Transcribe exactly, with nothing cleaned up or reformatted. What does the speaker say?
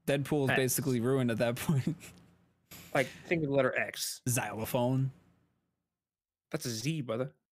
Deadpool's X. basically ruined at that point. Like, think of the letter X. Xylophone. That's a Z, brother.